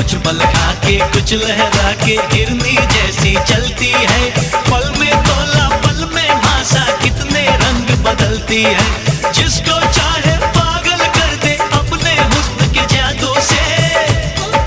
कुछ बल खा के कुछ लहरा के हिरनी जैसी चलती है। पल में तोला पल में भाषा कितने रंग बदलती है।